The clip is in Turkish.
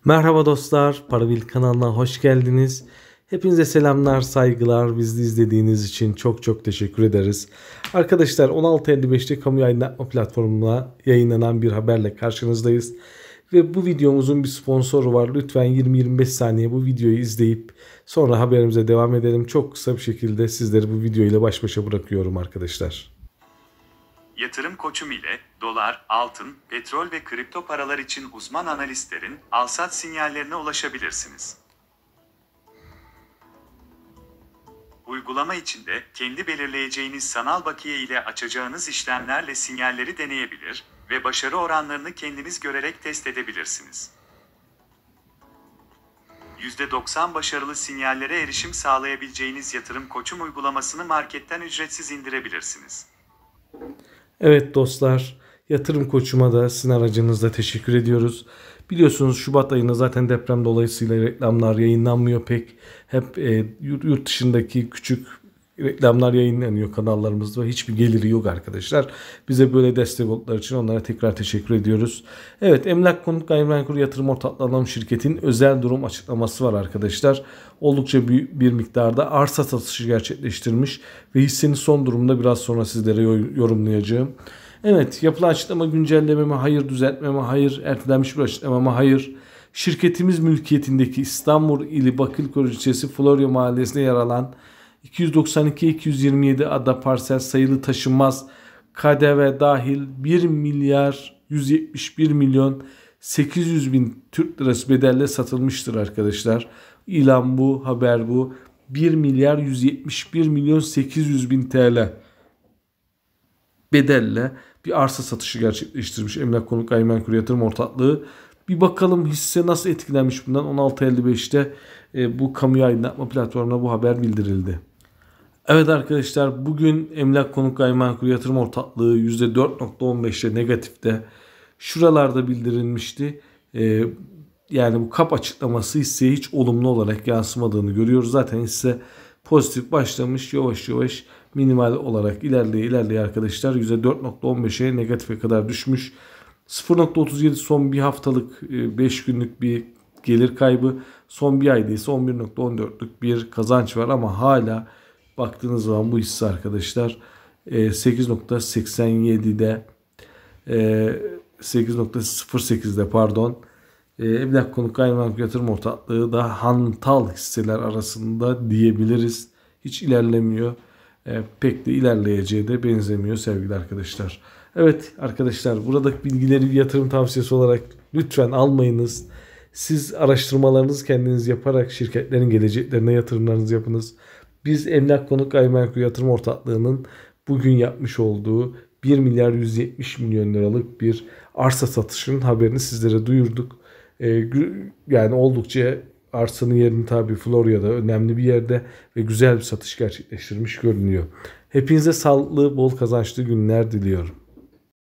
Merhaba dostlar, Parabil kanalına hoş geldiniz. Hepinize selamlar, saygılar. Bizi izlediğiniz için çok teşekkür ederiz. Arkadaşlar 16.55'te kamu yayınlatma platformuna yayınlanan bir haberle karşınızdayız. Ve bu videomuzun bir sponsoru var. Lütfen 20-25 saniye bu videoyu izleyip sonra haberimize devam edelim. Çok kısa bir şekilde sizleri bu video ile baş başa bırakıyorum arkadaşlar. Yatırım Koçum ile dolar, altın, petrol ve kripto paralar için uzman analistlerin al-sat sinyallerine ulaşabilirsiniz. Uygulama içinde kendi belirleyeceğiniz sanal bakiye ile açacağınız işlemlerle sinyalleri deneyebilir ve başarı oranlarını kendiniz görerek test edebilirsiniz. %90 başarılı sinyallere erişim sağlayabileceğiniz Yatırım Koçum uygulamasını marketten ücretsiz indirebilirsiniz. Evet dostlar, Yatırım Koçum'a da sizin aracınızda teşekkür ediyoruz. Biliyorsunuz Şubat ayında zaten deprem dolayısıyla reklamlar yayınlanmıyor pek. Hep yurt dışındaki küçük reklamlar yayınlanıyor kanallarımızda. Hiçbir geliri yok arkadaşlar. Bize böyle destek oldukları için onlara tekrar teşekkür ediyoruz. Evet, Emlak Konut Gayrimenkul Yatırım Ortaklığı Anonim Şirketi'nin özel durum açıklaması var arkadaşlar. Oldukça büyük bir miktarda arsa satışı gerçekleştirmiş ve hissenin son durumunda biraz sonra sizlere yorumlayacağım. Evet, yapılan açıklama güncelleme mi? Hayır. Düzeltme mi? Hayır. Ertelenmiş bir açıklama mı? Hayır. Şirketimiz mülkiyetindeki İstanbul ili Bakırköy ilçesi Florya mahallesinde yer alan 292-227 ada parsel sayılı taşınmaz KDV dahil 1 milyar 171 milyon 800 bin Türk lirası bedelle satılmıştır arkadaşlar. İlan bu, haber bu. 1 milyar 171 milyon 800 bin TL bedelle bir arsa satışı gerçekleştirmiş Emlak Konut Gayrimenkul Yatırım Ortaklığı. Bir bakalım hisse nasıl etkilenmiş bundan. 16.55'te bu kamu aydınlatma platformuna bu haber bildirildi. Evet arkadaşlar, bugün Emlak Konut Gayrimenkul Yatırım Ortaklığı %4.15'te negatifte, şuralarda bildirilmişti. Yani bu kap açıklaması hisseye hiç olumlu olarak yansımadığını görüyoruz. Zaten hisse pozitif başlamış, yavaş yavaş minimal olarak ilerleye arkadaşlar %4.15'e negatife kadar düşmüş. 0.37 son bir haftalık 5 günlük bir gelir kaybı, son bir ayda ise 11.14'lük bir kazanç var ama hala baktığınız zaman bu hisse arkadaşlar 8.87'de 8.08'de pardon, Emlak Konut Gayrimenkul Yatırım Ortaklığı da hantal hisseler arasında diyebiliriz. Hiç ilerlemiyor. Pek de ilerleyeceği de benzemiyor sevgili arkadaşlar. Evet arkadaşlar, buradaki bilgileri bir yatırım tavsiyesi olarak lütfen almayınız. Siz araştırmalarınızı kendiniz yaparak şirketlerin geleceklerine yatırımlarınızı yapınız. Biz Emlak Konut Gayrimenkul Yatırım Ortaklığı'nın bugün yapmış olduğu 1 milyar 170 milyon liralık bir arsa satışının haberini sizlere duyurduk. Yani oldukça arsanın yerini tabi Florya'da önemli bir yerde ve güzel bir satış gerçekleştirmiş görünüyor. Hepinize sağlıklı, bol kazançlı günler diliyorum.